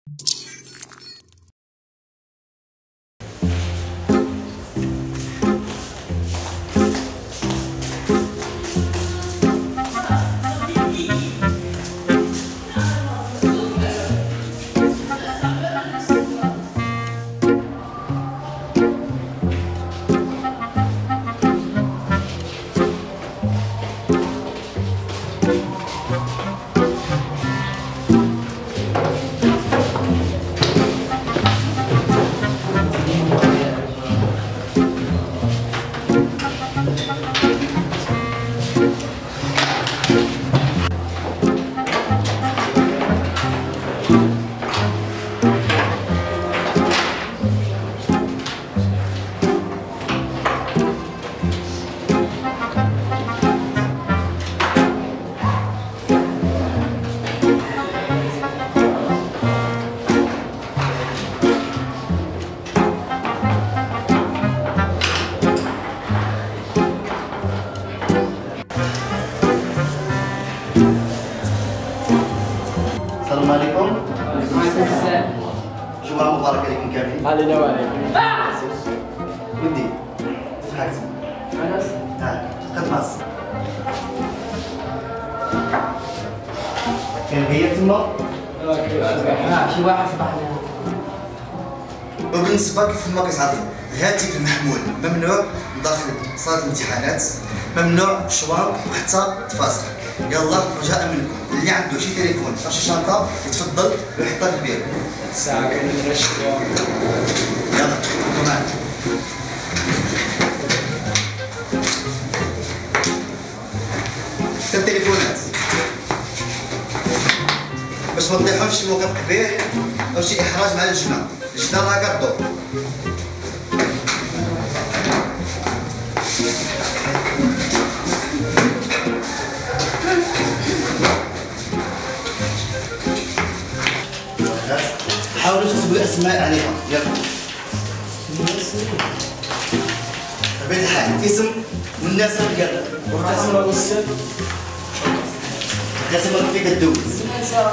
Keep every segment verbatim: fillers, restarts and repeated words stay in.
السلام عليكم. جمعة مباركة لكم كاملين. علينا وعليكم. ودي شحال اسمك؟ أنس. اه قد معص. كاين غير تما؟ اه شي واحد صباح لنا. وبالنسبة كيف ما كتعرف الهاتف المحمول ممنوع داخل صالة الامتحانات، ممنوع شوار وحتى تفاصيل. يلا رجاء منكم اللي عنده شي تليفون او شي شنطه يتفضل ويحطها في البير. الساعة كاين رشد. يلا انتم معاك. حتى التليفونات باش ما تطيحوش شي موقف قبيح او شي احراج مع اللجنه، اللجنه راه كدور. حاولوا تكتبوا الاسماء عليها. يلا بطبيعة الحال اسم والناس اللي قالوا وقاسم الوسط. لازم فيك تدوز.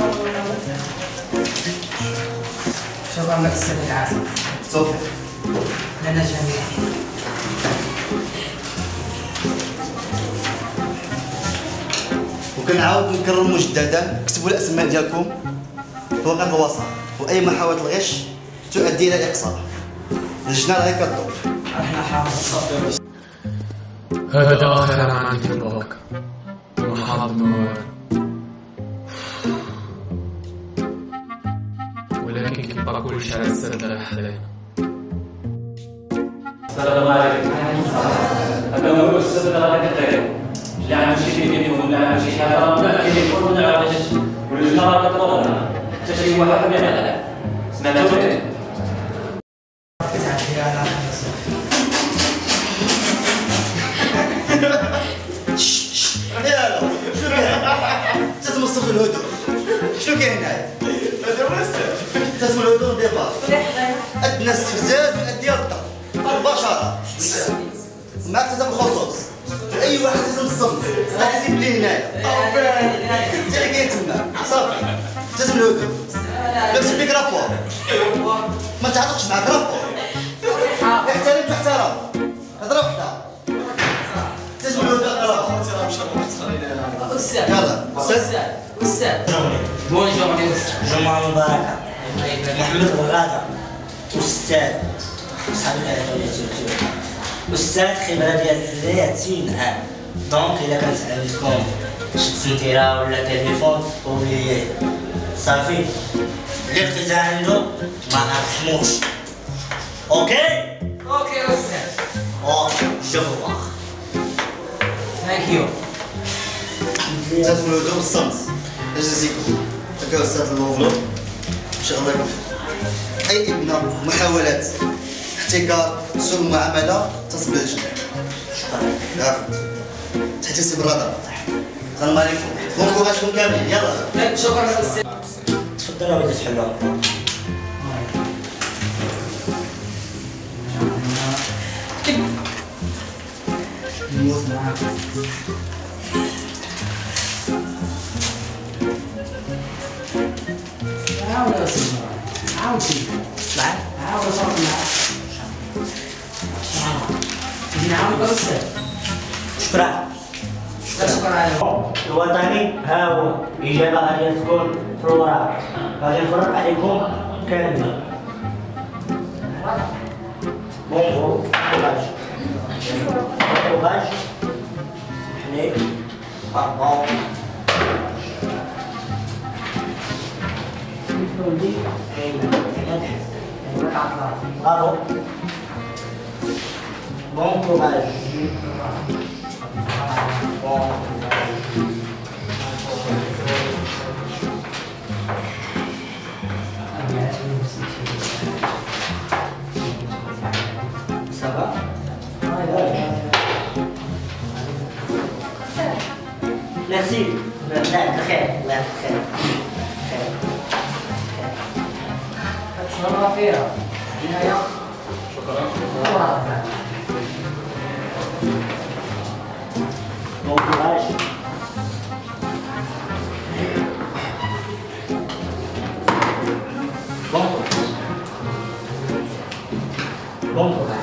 شوف عندك السنة العاشرة. صوفي لنا جميع. وكنعاود نكرر مجددا اكتبوا الاسماء ديالكم في ورقة الوسط، واي محاولة الغش تؤدي الى الاقصاء. اللجنة راهي كدور. احنا حافظ الصف. هذا آخر عندي في البوك وحاط مواد، ولكن كيبقى كلشي على السد حدايا. السلام عليكم. هذا هو السد راه كديروا اللي عنده شي تليفون ولا عنده شي حاجه راه ما تليفون ولا علاش واللجنه راه كتطلب حتى شي واحد ما يعلم. سمعتوا؟ يلا شنو كاين؟ تسمى الصف الهدوء. شنو كاين هنايا؟ تسمى الهدوء ديبار. ادنى استفزاز من الديال الضغط مباشرة. معك تسمى الخصوص. اي واحد تسمى الصف غادي يسيب لي هنايا. انت اللي كاين تما صافي. تسمى الهدوء. لابس بيك رابور. ما تعاطفش معاك رابور. احترم تحترم. هضره وحده. تسمى الهدوء رابور. أستاذ. يلا أستاذ. أستاذ. بونجور أستاذ. جمعة مباركة. محمد الغادة أستاذ أستاذ خبرة ديال ثلاثين عام. دونك إلا كانت عندكم شي تسنتيرة ولا تليفون أوبلييه صافي اللي لقيتها عنده ما نرحموش. أوكي؟ أوكي أستاذ. أوكي جو فواغ. ثانك يو. تسمى الهدوء والصمت. اجلسيكم. هكا استاذ الموضوع ان شاء الله يكون اي ابنه محاولات احتكار سوء المعامله تصل للجنه. شكرا. تحتسب الرضا. السلام عليكم. بون كوراجكم كاملين. يلا. شكرا أستاذ. تفضل ولدي تحلوا. نموت معاك. حاول أسمع. عاود سير معاك عاود صوت معاك نجي نعاود أستاذ شكرا لا شكرا عليكم الوطني ها هو إجابة غادي تكون في الوراق غادي نفرق عليكم كامل بونجور كوراج كوراج سمحلي باردون ولدي برافو بون كوراج بون Ça va? Merci. لا بخير لا بخير بخير شكرا فيها هنايا شكرا Bon courage. Bon courage. Bon courage.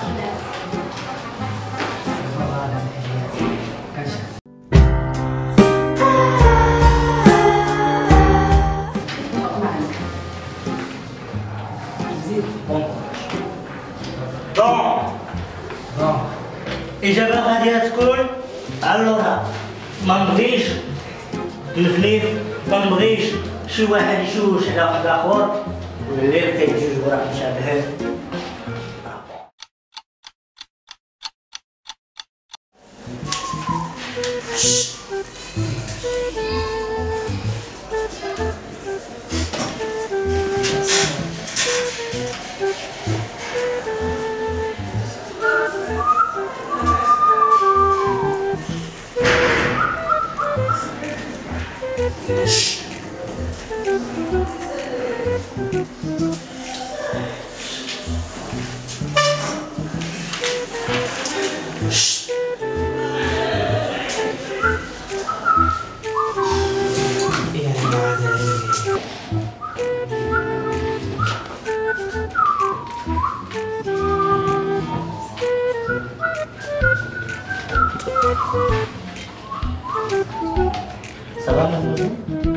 إجابة غادي تكون على الوراق ما نبغيش نفليف ما نبغيش شي واحد يشوش على واحد آخر واللي كاين جوج وراق مشابهين Ça va mademoiselle?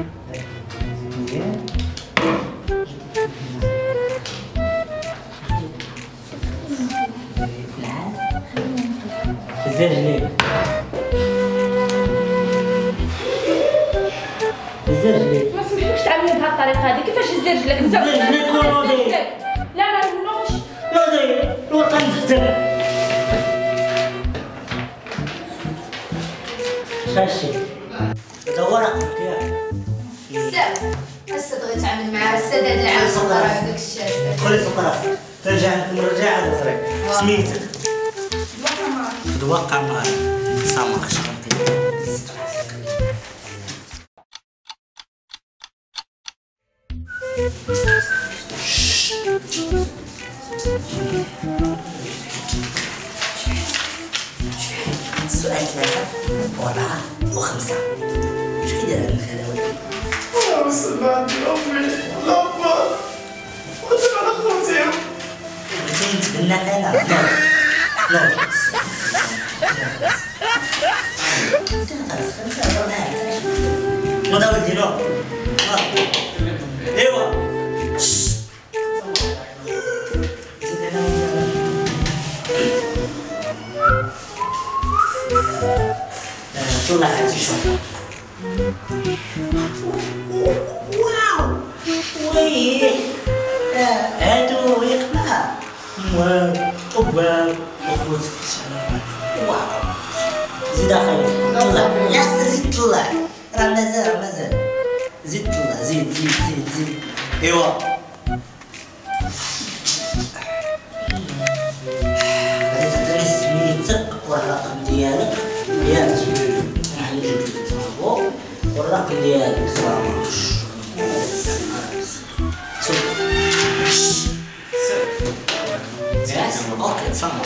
ازاي رجليك؟ ازاي رجليك؟ ما سمحلكش تعاملني بهذه الطريقه هذه، كيفاش ازاي رجلك انت؟ ازاي رجليك ونوضي؟ لا ما نوضش. نوضي الوطن زدتنا شاشي هذا ورق ديالك الساد الساد بغيت نتعامل معاه، الساد هذا العام صغر هذاك الشاف. خلي فقرات ترجع نرجع على الطريق سميتك فدوى قماري سامر شرطي السؤال ثلاثة وأربعة وخمسة اش كيدير هاد هذا ولدي؟ وصلنا عند امي لابا وقدم على خوتي بغيتي نتبناك أنا نوض نوض نوض ولدي نوض ايوا طلع هاتي شوف واو ويه هادو يقطع واو واو وخوت واو زيد اخي طلع لا زيد طلع راه مازال راه مازال زيد طلع زيد زيد زيد زيد ايوا غادي تعطيني سميتك والرقم ديالك ياك والرقم ديالك سلام يس اوكي سلام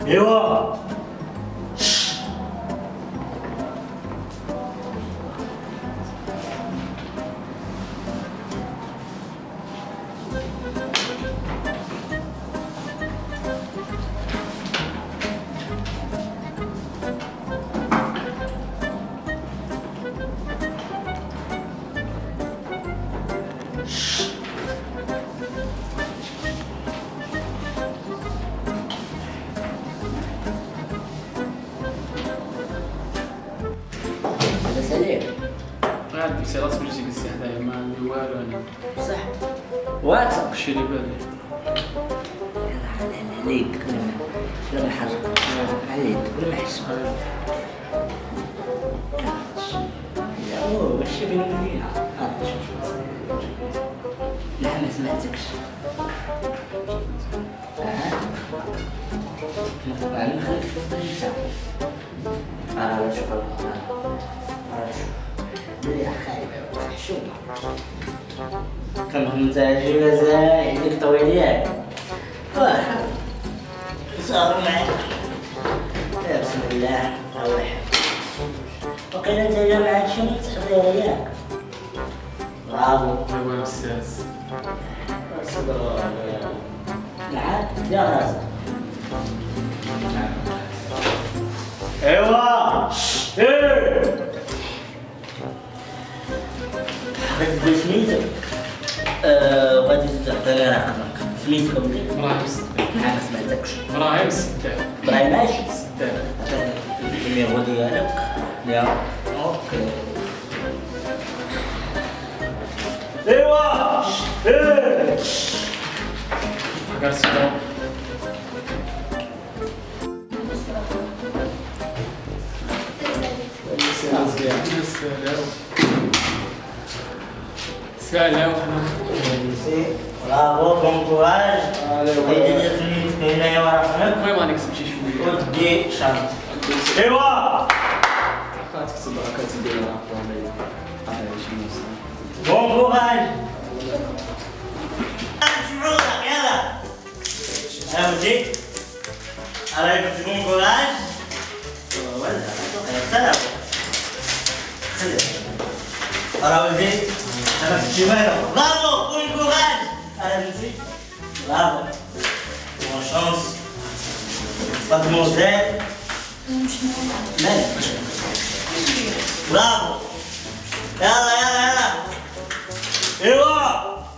ايوا عاد بسيرات باش تجلس حدايا ما عندي والو انا صح واثق كلشي اللي بالي يلا حلال عليك لا ما نحرك عليك ولا ما نحس يا هو ماشي بين المدينة ها شوف لا ما سمعتكش اه ما نخليك تنسى انا نشوف انا نشوف مليح خايبة حشومة كم نتاجي غزاء عندك طويليات واحد صاروا معي يا بسم الله روح وقيل انت جامعة شنو تحضير اياك برافو ايوا استاذ نعم يا راسك ايوا ايه غادي سميتك غادي تعطيني رقمك سميتك ولدي ابراهيم الصديق ما سمعتكش ابراهيم الصديق ابراهيم ماشي الصديق النيميرو ديالك يا اوكي ايوا ايه حكا الصديق سلام برافو بون كوراج هيدي سميتك هنايا ورقمك المهم غنكتب شي شويه ودي شنط ايوا غتكتب كتب لي راه بون كوراج نشوفوك يلا انا ودي عليك بون كوراج ولا سلام سلام راه ولدي انا في الجمال برافو بون كوراج انا بنتي برافو بون شانس مادموزيل مالك برافو يلا يلا يلا ايوا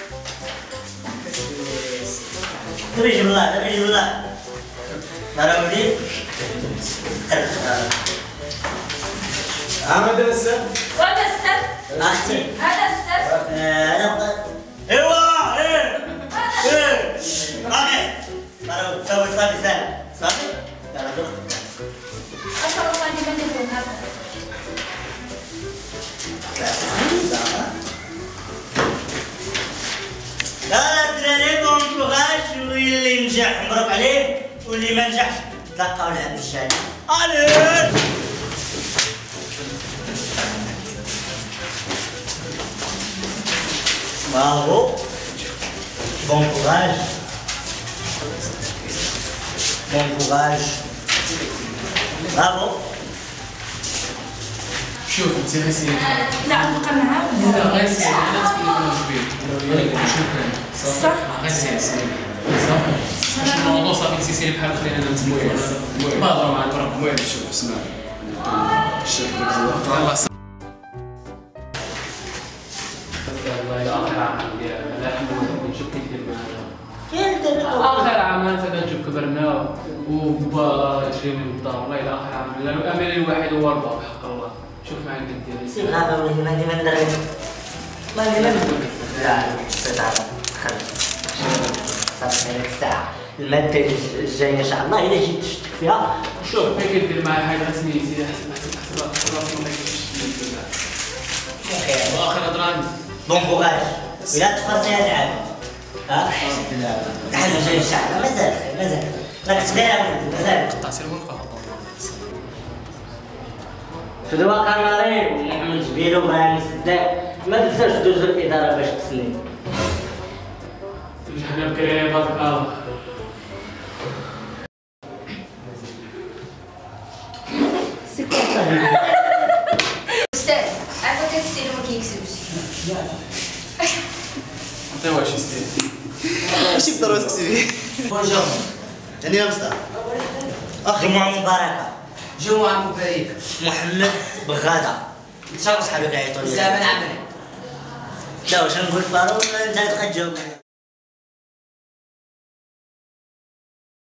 تبي بالله تبي بالله ترى ولدي عمد السب هذا السب اختي هذا السب انا ايوا ايه ايه رامي ترى سوي صافي سهل صافي يلا دخل أصلا الله لمن يكون هذا لا الدراري بون كوراج واللي نجح مبروك عليه واللي ما نجحش تلقاو العب الشاي عليك برافو بون كوراج بون كوراج برافو شوف انت غير سير لا نبقى معاه لا غير سير لا تكون كبير شكرا صح غير سير سير صافي الموضوع صافي انت سير بحال خلينا انا نتمويل بهضروا معاك راه المهم شوف اسمع الشيخ الله والله اخر عام ديال الحمد نشوف كيف دير معنا اخر عام انت كنشوف كبرنا وبابا جري من الدار والله الى اخر عام الامل الواحد هو ربا بحق الله شوف معاك ديالي سيب هذا ولدي ما عندي ما ندير ما عندي ما ندير لا صيت على خلي صافي هذيك الساعة المادة الجاية ان شاء الله إلا جيت تشتك فيها شوف ما كدير معايا حاجه سميتي حسب حسب حسب راسك ما كاينش واخر هضره بون كوراج إلا تفرتي هاد العام ها الحاجة جاية ان شاء الله مازال خير مازال راك تبيع ولدي مازال قطعتي الورقه فدوا كاماري ومحمد جبيلو وبراهيم السداك ما تنساش دوزو الإدارة باش تسني جهنم كريم بارك الله عطيوها شي ستيل. ماشي بالضروره تكسبي. بونجور. يعني يا مصطفى. اخي جمعة مباركة. جمعة مباركة. محمد بغادة. ان شاء الله صحابك يعيطوا لي. زعما نعمل. لا واش نقول بارو ولا انت تقد تجاوب.